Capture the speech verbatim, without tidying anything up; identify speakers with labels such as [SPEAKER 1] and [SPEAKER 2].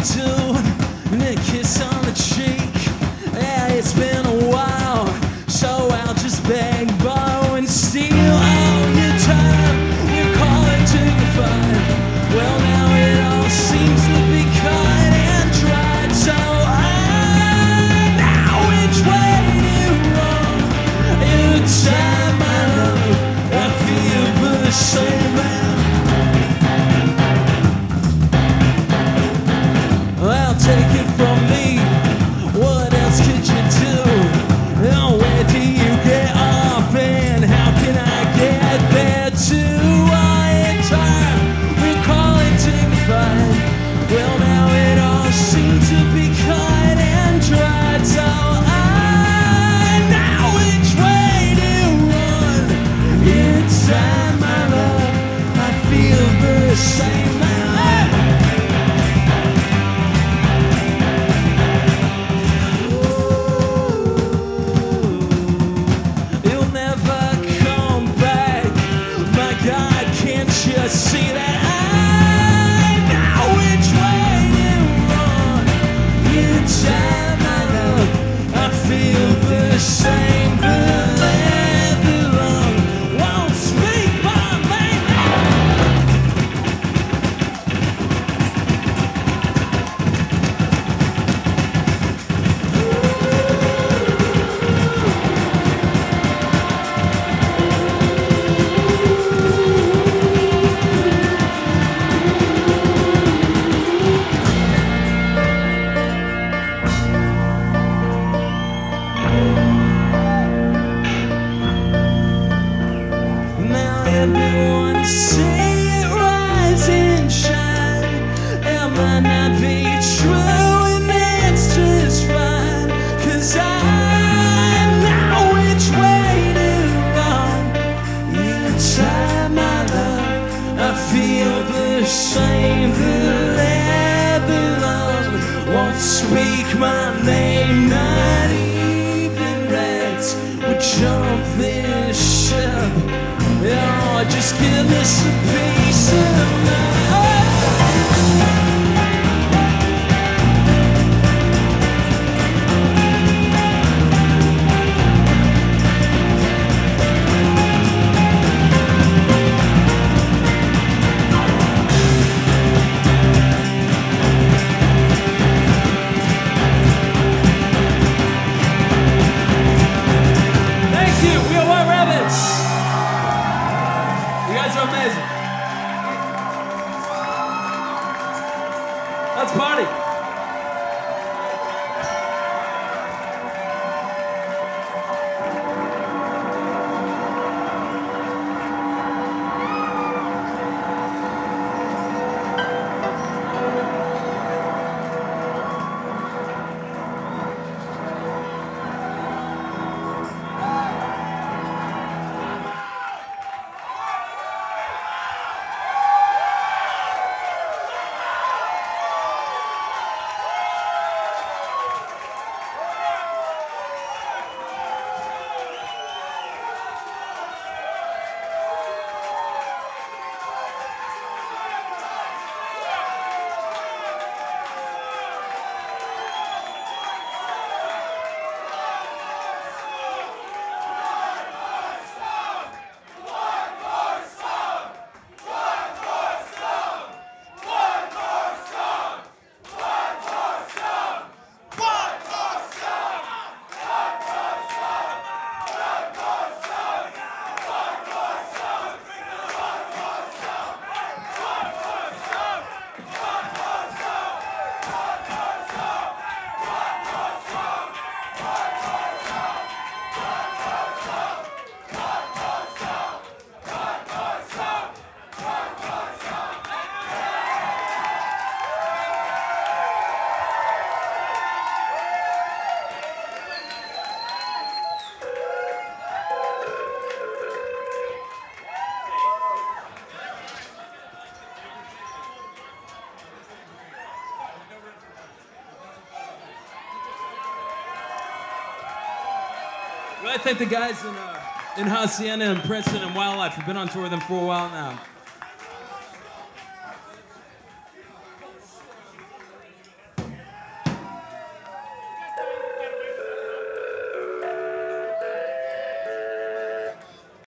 [SPEAKER 1] tune and a kiss on the cheek. Yeah, it's been a while, so I'll just beg, borrow, and steal all your time. We're calling to your fire. Well, now it all seems to be cut and dried. So I now which way do you run? Inside my love, I feel the same man. Well, take it from me. What else could you do? Oh, where do you get off and how can I get there too? Oh, in time, we're calling dignified. Well, now it all seems to be cut and dried. So I now which way to run? Inside my love, I feel the same now. See that I know which way to run. Inside my love, I feel the same. The leather lung won't speak my name. Everyone say it, rise and shine. It might not be true and that's just fine. Cause I know which way to run. Inside my love, I feel the same. The leather lung won't speak my name. Not even rats would jump this ship. Oh, just give us a piece of my Thank you, we are White Rabbits. You guys are amazing. Let's party. I thank the guys in, uh, in Hacienda and Princeton and Wildlife. We've been on tour with them for a while now.